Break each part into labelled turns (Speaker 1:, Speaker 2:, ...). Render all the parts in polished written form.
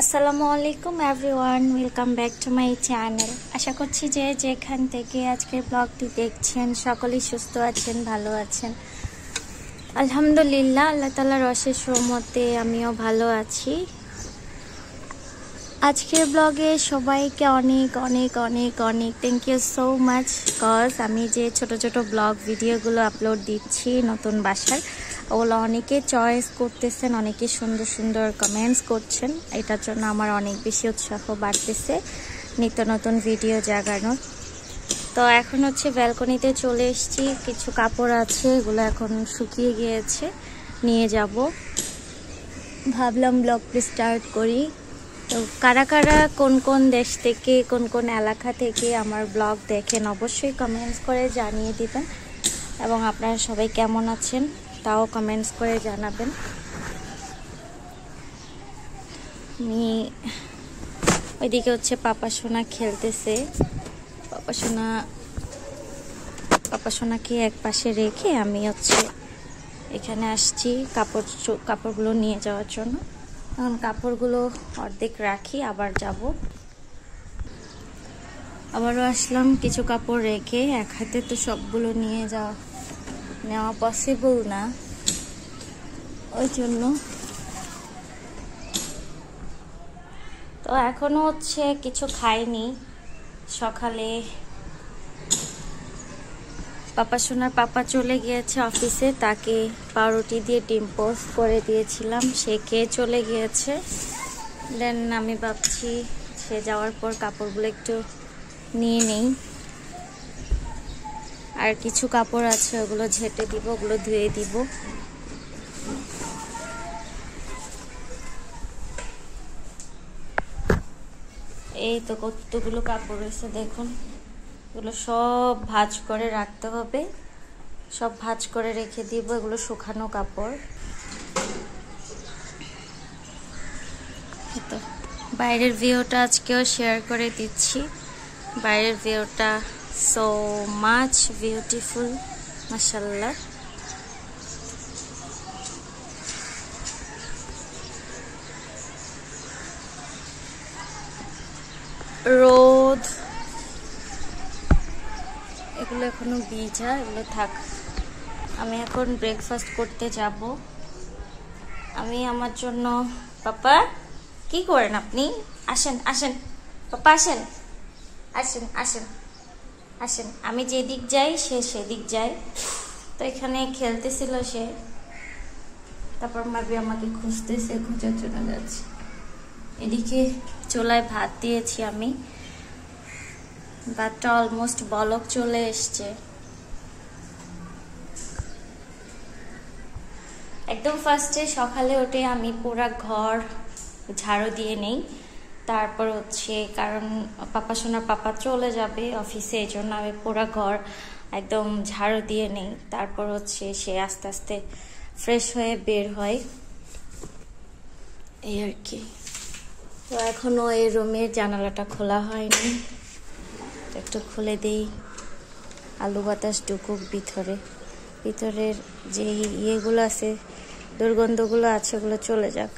Speaker 1: আসসালামু আলাইকুম everyone, welcome back to my channel. আশা করছি যে যেখান থেকে আজকের ব্লগটি দেখছেন সকলেই সুস্থ আছেন, ভালো আছেন। আলহামদুলিল্লাহ, আল্লাহ তাআলার অশেষ রহমতে আমিও ভালো আছি। আজকের ব্লগে সবাইকে অনেক অনেক অনেক অনেক thank you so much, cause আমি যে ছোট ছোট ব্লগ ভিডিওগুলো আপলোড দিচ্ছি নতুন বাসার, ওগুলো অনেকে চয়েস করতেছেন, অনেকে সুন্দর সুন্দর কমেন্টস করছেন। এটার জন্য আমার অনেক বেশি উৎসাহ বাড়তেছে নিত্য নতুন ভিডিও জাগানোর। তো এখন হচ্ছে ব্যালকনিতে চলে এসেছি, কিছু কাপড় আছে, এগুলো এখন শুকিয়ে গিয়েছে, নিয়ে যাব। ভাবলাম ব্লগটি স্টার্ট করি। তো কারা কারা কোন কোন দেশ থেকে, কোন কোন এলাকা থেকে আমার ব্লগ দেখেন অবশ্যই কমেন্টস করে জানিয়ে দিবেন, এবং আপনারা সবাই কেমন আছেন তাও কমেন্টস করে জানাবেন। আমি ওইদিকে হচ্ছে পাপা সোনা খেলতেছে। পাপা সোনাকে এক পাশে রেখে আমি হচ্ছে এখানে আসছি কাপড়গুলো নিয়ে যাওয়ার জন্য। এখন কাপড়গুলো অর্ধেক রাখি, আবার যাব। আবারও আসলাম, কিছু কাপড় রেখে এক হাতে তো সবগুলো নেওয়া পসিবল না, ওই জন্য। তো এখনো হচ্ছে কিছু খাইনি। সকালে পাপা সোনার পাপা চলে গিয়েছে অফিসে, তাকে পাউরুটি দিয়ে ডিম পোস্ট করে দিয়েছিলাম, সে খেয়ে চলে গিয়েছে। দেন আমি ভাবছি সে যাওয়ার পর কাপড়গুলো একটু নিয়ে নেই। আর কিছু কাপড় আছে, ওগুলো ঝেঁটে দিব, ওগুলো ধুয়ে দিব। এই তো কতগুলো কাপড় রয়েছে দেখুন, এগুলো সব ভাঁজ করে রাখতে হবে, সব ভাঁজ করে রেখে দিব। এগুলো শুকানো কাপড়। তো বাইরের ভিউটা আজকেও শেয়ার করে দিচ্ছি। বাইরের ভিউটা সো মাচ বিউটিফুল, মাশাআল্লাহ। রোদ, এগুলো এখনো ভিজা, এগুলো থাক। আমি এখন ব্রেকফাস্ট করতে যাব। আমি আমার জন্য, পাপা কি করেন আপনি? আসেন আসেন পাপা, আসেন আসেন আসেন আসেন। আমি যেদিক যাই সে সেদিক যায়। তো এখানে খেলতেছিল সে, তারপর ভাবি আমাকে খুঁজতেছে, খোঁজার জন্য যাচ্ছে। এদিকে চুলায় ভাত দিয়েছি আমি, ভাতটা অলমোস্ট বলক চলে এসছে। একদম ফার্স্টে সকালে উঠে আমি পুরা ঘর ঝাড়ু দিয়ে নেই। তারপর হচ্ছে, কারণ পাপা সোনার পাপা চলে যাবে অফিসে, এই জন্য আমি পুরা ঘর একদম ঝাড়ু দিয়ে নেই। তারপর হচ্ছে সে আস্তে আস্তে ফ্রেশ হয়ে বের হয়, এই আর কি। তো এখনো এই রুমের জানালাটা খোলা হয়নি, একটু খুলে দেই, আলু বাতাস ঢুকুক ভিতরের যে ইয়েগুলো আছে, দুর্গন্ধগুলো আছে, ওগুলো চলে যাক।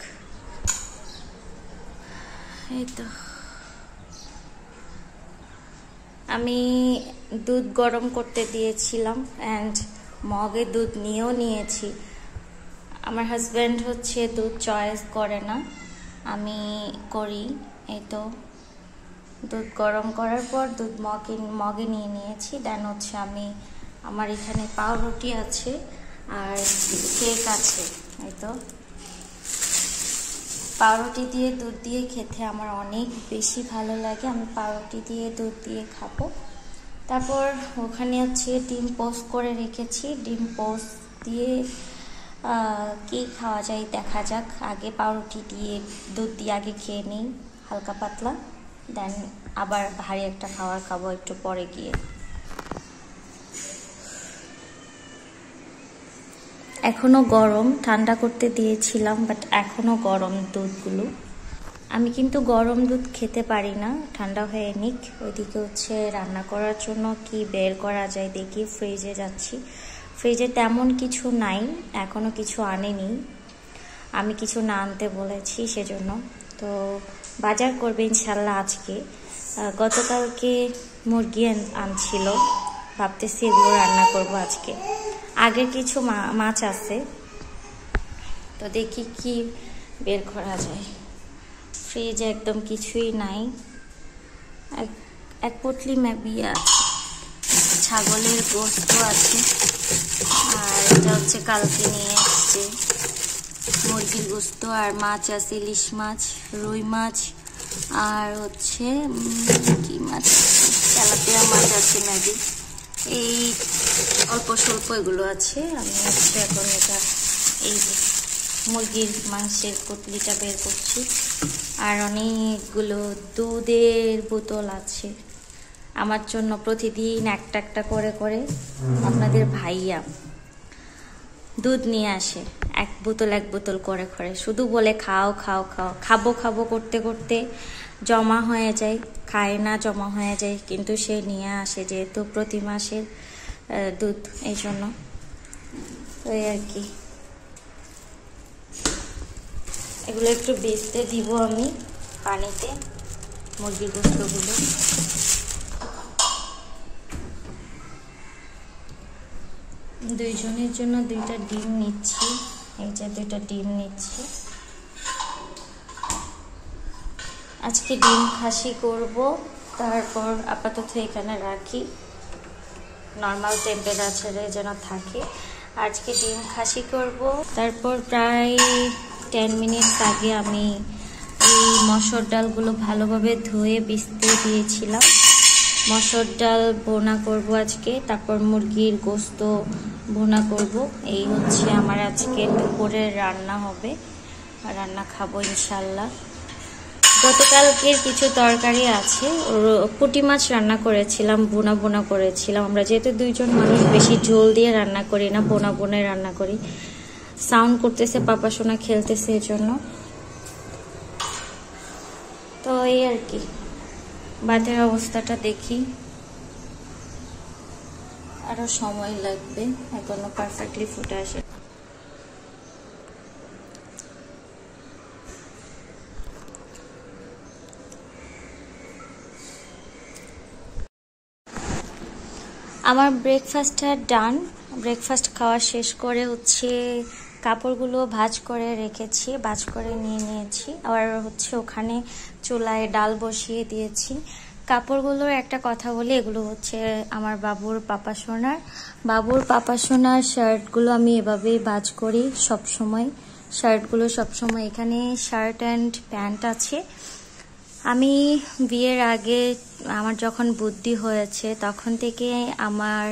Speaker 1: এই তো আমি দুধ গরম করতে দিয়েছিলাম, অ্যান্ড মগে দুধ নিয়েও নিয়েছি। আমার হাজব্যান্ড হচ্ছে দুধ চয়েস করে না, আমি করি। এই তো দুধ গরম করার পর দুধ মগে নিয়ে নিয়েছি। দেন হচ্ছে আমি, আমার এখানে পাউরুটি আছে আর কেক আছে। এই তো পাউরুটি দিয়ে দুধ দিয়ে খেতে আমার অনেক বেশি ভালো লাগে, আমি পাউরুটি দিয়ে দুধ দিয়ে খাবো। তারপর ওখানে হচ্ছে ডিম পোস্ট করে রেখেছি, ডিম পোস্ট দিয়ে কি খাওয়া যায় দেখা যাক। আগে পাউরুটি দিয়ে দুধ দিয়ে আগে খেয়ে নিই হালকা পাতলা, দেন আবার ভারী একটা খাবার খাবো একটু পরে গিয়ে। এখনো গরম, ঠান্ডা করতে দিয়েছিলাম, বাট এখনো গরম দুধগুলো। আমি কিন্তু গরম দুধ খেতে পারি না, ঠান্ডা হয়ে নিক। ওইদিকে হচ্ছে রান্না করার জন্য কি বের করা যায় দেখি, ফ্রিজে যাচ্ছি। ফ্রিজে তেমন কিছু নাই, এখনো কিছু আনেনি, আমি কিছু না আনতে বলেছি সেজন্য। তো বাজার করবে ইনশাল্লাহ আজকে। গতকালকে মুরগি আনছিল, ভাবতেছি এগুলো রান্না করব আজকে। আগের কিছু মাছ আছে, তো দেখি কি বের করা যায়। ফ্রিজে একদম কিছুই নাই, এক পটলি ম্যাবি আছে, ছাগলের গোস্ত আছে, আর এটা হচ্ছে কালকে নিয়ে এসছে মুরগির গোস্ত, আর মাছ আছে ইলিশ মাছ, রুই মাছ, আর হচ্ছে কি মাছ, তেলাপিয়া মাছ আছে ম্যাবি। এই অল্প স্বল্প এগুলো আছে। আমি হচ্ছে এখন এটা এই মুরগির মাংসের পুটলিটা বের করছি। আর অনেকগুলো দুধের বোতল আছে আমার জন্য, প্রতিদিন একটা একটা করে করে আপনাদের ভাইয়া দুধ নিয়ে আসে, এক বোতল করে করে, শুধু বলে খাও খাও খাও, খাবো খাবো করতে করতে জমা হয়ে যায়, খায় না, জমা হয়ে যায়। কিন্তু সে নিয়ে আসে যেহেতু প্রতি মাসের দুধ, এই জন্য। তো এই আর কি, এগুলো একটু বেচতে দিব আমি পানিতে, মুরগির গোস্তগুলো। দুইজনের জন্য 2টা ডিম নিচ্ছি, এই যে 2টা ডিম নিচ্ছি। আজকে ডিম খাসি করব, তারপর আপাতত এখানে রাখি, নর্মাল টেম্পারেচারে যেন থাকে। আজকে ডিম খাসি করব। তারপর প্রায় 10 মিনিট আগে আমি এই মসুর ডালগুলো ভালোভাবে ধুয়ে ভিজতে দিয়েছিলাম। মসুর ডাল ভুনা করব আজকে, তারপর মুরগির গোস্ত ভুনা করব। এই হচ্ছে আমার আজকে দুপুরের রান্না হবে, রান্না খাবো ইনশাল্লাহ। গতকালকের কিছু তরকারি আছে, পুঁটি মাছ রান্না করেছিলাম, বোনা করেছিলাম। আমরা যেহেতু 2জন মানুষ, বেশি ঝোল দিয়ে রান্না করি না, বোনা রান্না করি। সাউন্ড করতেছে, পাপা সোনা খেলতেছে, এই জন্য। তো এই আর কি, ভাতের অবস্থাটা দেখি, আরো সময় লাগবে, এখনো পারফেক্টলি ফুটে আসে। আমার ব্রেকফাস্টটা ডান। ব্রেকফাস্ট খাওয়া শেষ করে হচ্ছে কাপড়গুলো ভাঁজ করে রেখেছি, ভাঁজ করে নিয়ে নিয়েছি। আবার হচ্ছে ওখানে চুলায় ডাল বসিয়ে দিয়েছি। কাপড়গুলোর একটা কথা বলি, এগুলো হচ্ছে আমার বাবুর পাপা সোনার শার্টগুলো আমি এভাবেই ভাঁজ করি সব সময়। শার্টগুলো সবসময়, এখানে শার্ট অ্যান্ড প্যান্ট আছে। আমি বিয়ের আগে আমার যখন বুদ্ধি হয়েছে তখন থেকে আমার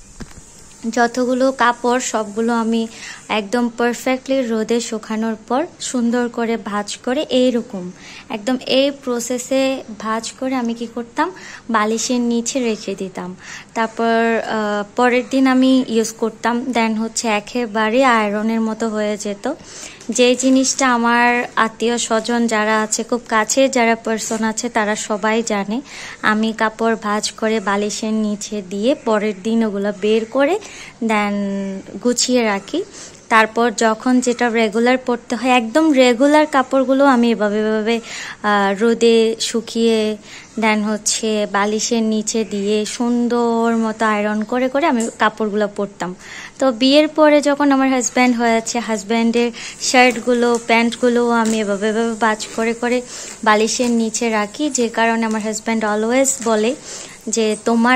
Speaker 1: যতগুলো কাপড় সবগুলো আমি একদম পারফেক্টলি রোদে শুকানোর পর সুন্দর করে ভাঁজ করে এইরকম একদম এই প্রসেসে ভাঁজ করে আমি কি করতাম, বালিশের নিচে রেখে দিতাম। তারপর পরের দিন আমি ইউজ করতাম, দেন হচ্ছে একেবারে আয়রনের মতো হয়ে যেত। যে জিনিসটা আমার আত্মীয় স্বজন যারা আছে, খুব কাছে যারা পার্সন আছে, তারা সবাই জানে আমি কাপড় ভাঁজ করে বালিশের নিচে দিয়ে পরের দিন ওগুলো বের করে দেন গুছিয়ে রাখি। তারপর যখন যেটা রেগুলার পরতে হয়, একদম রেগুলার কাপড়গুলো আমি এভাবে রোদে শুকিয়ে দেন হচ্ছে বালিশের নিচে দিয়ে সুন্দর মতো আয়রন করে করে আমি কাপড়গুলো পরতাম। তো বিয়ের পরে যখন আমার হাজব্যান্ড হয়েছে, হাজব্যান্ডের শার্টগুলো প্যান্টগুলো আমি এভাবে ভাঁজ করে করে বালিশের নিচে রাখি। যে কারণে আমার হাজব্যান্ড অলওয়েজ বলে যে তোমার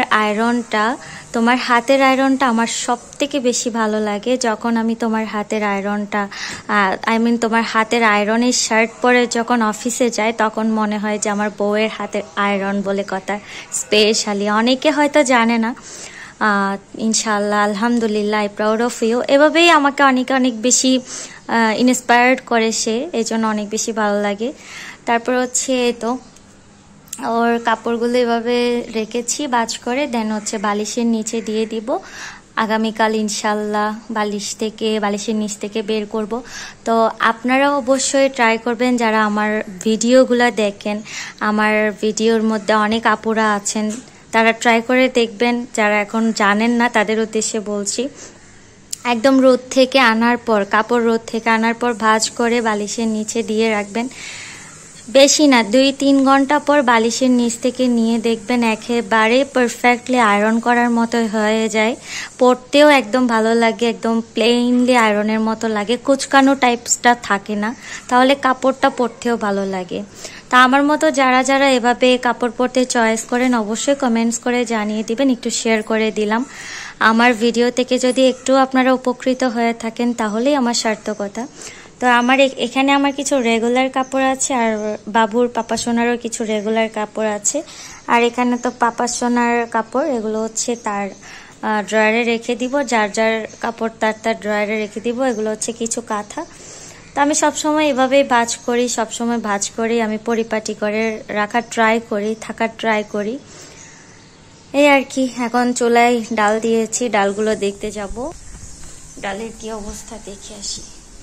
Speaker 1: হাতের আয়রনটা আমার সব থেকে বেশি ভালো লাগে। যখন আমি তোমার হাতের আয়রনটা তোমার হাতের আয়রনের শার্ট পরে যখন অফিসে যাই, তখন মনে হয় যে আমার বউয়ের হাতের আয়রন বলে কথা স্পেশালি। অনেকে হয়তো জানে না। ইনশাআল্লাহ, আলহামদুলিল্লাহ, আই প্রাউড অফ ইউ। এভাবেই আমাকে অনেক বেশি ইন্সপায়ার্ড করে সে, এই জন্য অনেক বেশি ভালো লাগে। তারপর হচ্ছে তো ওর কাপড়গুলো এভাবে রেখেছি ভাঁজ করে, দেন হচ্ছে বালিশের নিচে দিয়ে দিব। আগামীকাল ইনশাল্লাহ বালিশের নিচ থেকে বের করব। তো আপনারা অবশ্যই ট্রাই করবেন, যারা আমার ভিডিওগুলো দেখেন। আমার ভিডিওর মধ্যে অনেক আপুরা আছেন, তারা ট্রাই করে দেখবেন। যারা এখন জানেন না তাদের উদ্দেশ্যে বলছি, একদম কাপড় রোদ থেকে আনার পর ভাঁজ করে বালিশের নিচে দিয়ে রাখবেন। বেশি না, 2-3 ঘন্টা পর বালিশের নিচ থেকে নিয়ে দেখবেন একেবারে পারফেক্টলি আয়রন করার মতো হয়ে যায়। পরতেও একদম ভালো লাগে, একদম প্লেইনলি আয়রনের মতো লাগে, কুচকানো টাইপসটা থাকে না, তাহলে কাপড়টা পরতেও ভালো লাগে। তা আমার মতো যারা যারা এভাবে কাপড় পরতে চয়েস করেন অবশ্যই কমেন্টস করে জানিয়ে দিবেন, একটু শেয়ার করে দিলাম। আমার ভিডিও থেকে যদি একটু আপনারা উপকৃত হয়ে থাকেন তাহলেই আমার সার্থকতা। তো আমার এখানে আমার কিছু রেগুলার কাপড় আছে, আর বাবুর পাপা সোনারও কিছু রেগুলার কাপড় আছে। আর এখানে তো পাপা সোনার কাপড়, এগুলো হচ্ছে তার ড্রয়ারে রেখে দিব, যার যার কাপড় তার ড্রয়ারে রেখে দিব। এগুলো হচ্ছে কিছু কাঁথা। তো আমি সবসময় এভাবেই ভাঁজ করি, সবসময় ভাঁজ করি, আমি পরিপাটি করে রাখার ট্রাই করি, থাকার ট্রাই করি, এই আর কি। এখন চুলায় ডাল দিয়েছি, ডালগুলো দেখতে যাব, ডালের কি অবস্থা দেখে আসি।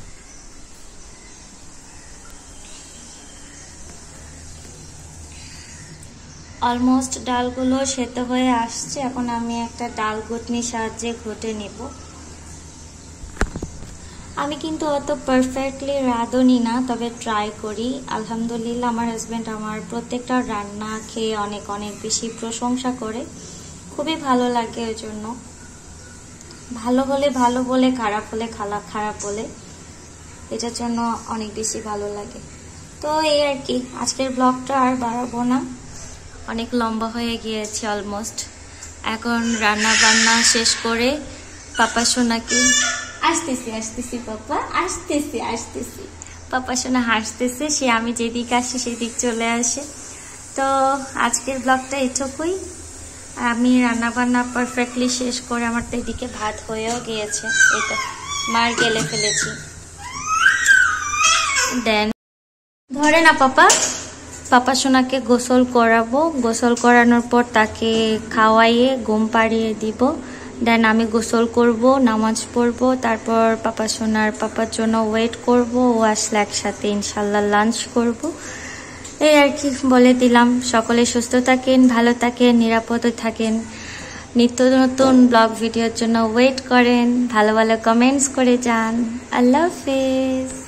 Speaker 1: অলমোস্ট ডালগুলো সেদ্ধ হয়ে আসছে, এখন আমি একটা ডাল ঘুটনির সাহায্যে ঘুটে নেব। আমি কিন্তু অত পারফেক্টলি রাঁধুনি না, তবে ট্রাই করি। আলহামদুলিল্লাহ আমার হাজব্যান্ড আমার প্রত্যেকটা রান্না খেয়ে অনেক অনেক বেশি প্রশংসা করে, খুবই ভালো লাগে। ওই জন্য ভালো হলে ভালো বলে, খারাপ হলে খারাপ বলে, এটার জন্য অনেক বেশি ভালো লাগে। তো এই আর কি, আজকের ব্লগটা আর বাড়াবো না, অনেক লম্বা হয়ে গিয়েছে অলমোস্ট। এখন রান্না বান্না শেষ করে পাপা সোনাকে আসতেছি পাপা আসতেছি পাপা সোনা হাসতেছে, সে আমি যেদিক আসি সেদিক চলে আসে। তো আজকের ব্লগটা এটুকুই। আমি রান্না বান্না পারফেক্টলি শেষ করে আমার তো এদিকে ভাত হয়েও গিয়েছে, এটা মার গেলে ফেলেছি। দেন ধরে না পাপা সোনাকে গোসল করাবো, গোসল করানোর পর তাকে খাওয়াইয়ে ঘুম পাড়িয়ে দিব। দেন আমি গোসল করব, নামাজ পড়বো, তারপর পাপা সোনার পাপার জন্য ওয়েট করব, ও আসলে একসাথে ইনশাল্লাহ লাঞ্চ করব। এই আর কি বলে দিলাম। সকলে সুস্থ থাকেন, ভালো থাকেন, নিরাপদে থাকেন, নিত্য নতুন ব্লগ ভিডিওর জন্য ওয়েট করেন, ভালো ভালো কমেন্টস করে যান। আল্লাহ হাফেজ।